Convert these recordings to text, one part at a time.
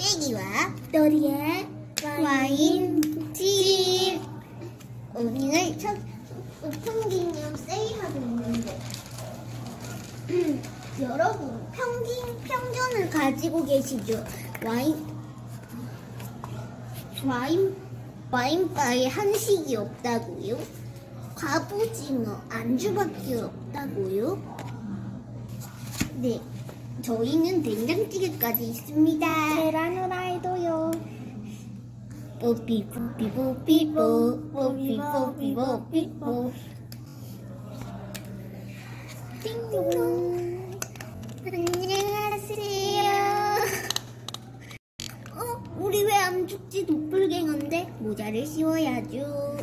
애기와 너리의 와인집. 오늘 첫 오픈 기념 세일하고 있는데 여러분 편견을 가지고 계시죠? 와인바에 한식이 없다고요? 갑오징어 안주밖에 없다고요? 네, 저희는 된장찌개까지 있습니다. 계란 후라이도요. 뽀삐뽀삐뽀삐뽀 뽀삐뽀삐뽀삐뽀. 띵동. 안녕하세요. 우리 왜 안 죽지? 도플갱어인데 모자를 씌워야죠.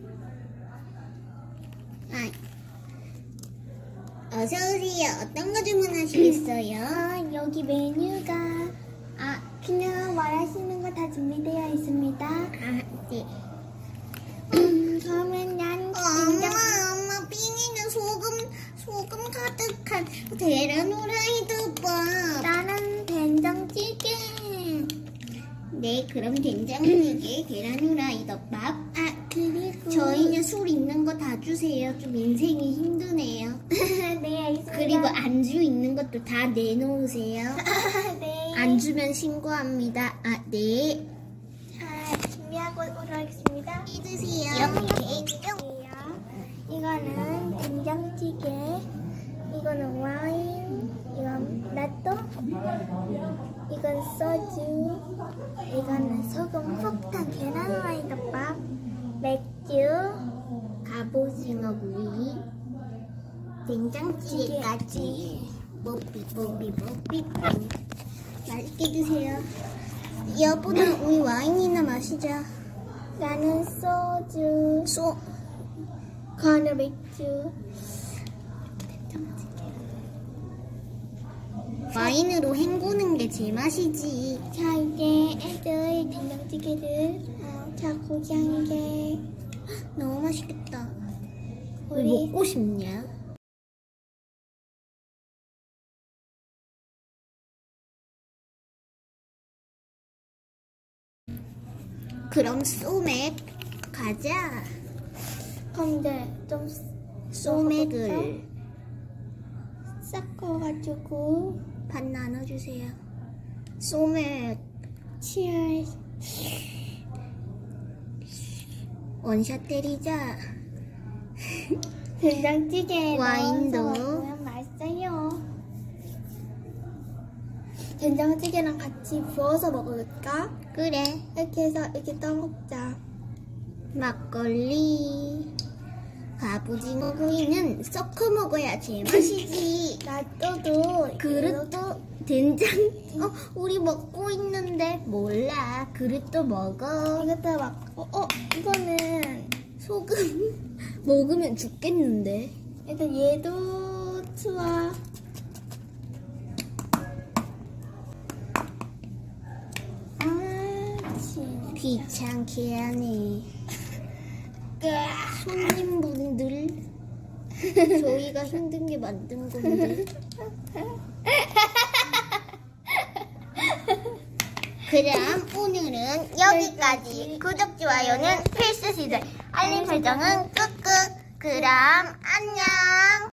어서오세요. 어떤 거 주문하시겠어요? 여기 메뉴가 그냥 원하시는 거 다 준비되어 있습니다. 네. 그러면 난 엄마, 삐니는 소금 가득한 계란 후라이드밥. 나는 된장찌개. 네, 그럼 된장찌개, 계란 후라이드밥. 그리고 저희는 술 있는 거 다 주세요. 좀 인생이 힘드네요. 네, 알겠습니다. 그리고 안주 있는 것도 다 내놓으세요. 네. 안 주면 신고합니다. 네. 자, 준비하고 오도록 하겠습니다. 드세요. 이거는 된장찌개, 이거는 와인, 이건 라또, 이건 소주, 이거는 소금 폭탄 계란 후라이드밥, 맥주, 갑오징어 구이, 된장찌개까지. 뽀삐뽀삐뽀삐뽀. 맛있게 드세요. 여보는 우리 와인이나 마시자. 나는 소주, 그거는 맥주. 와인으로 헹구는 게 제맛이지. 자, 이제 애들 된장찌개를 자, 고기향이게 너무 맛있겠다. 왜 우리 먹고 싶냐? 그럼 소맥 가자. 근데 좀 소맥을 섞어가지고 반 나눠주세요. 소맥 치얼스. 원샷 때리자. 된장찌개 와인도. 넣어서 먹으면 맛있어요. 된장찌개랑 같이 부어서 먹을까? 그래. 이렇게 해서 이렇게 떠먹자. 막걸리. 갑오징어 구이는 섞어 먹어야 제맛이지. 라또도 그릇도 된장. 우리 먹고 있는데 몰라. 그릇도 먹어. 이것도 먹고 이거는 소금 먹으면 죽겠는데. 일단 얘도 투하. 귀찮게 하네. 손님분들 저희가 힘든 게 만든 건데. 그럼 오늘은 여기까지. 구독, 좋아요는 필수시들. 알림 설정은 꾹꾹. 그럼 안녕.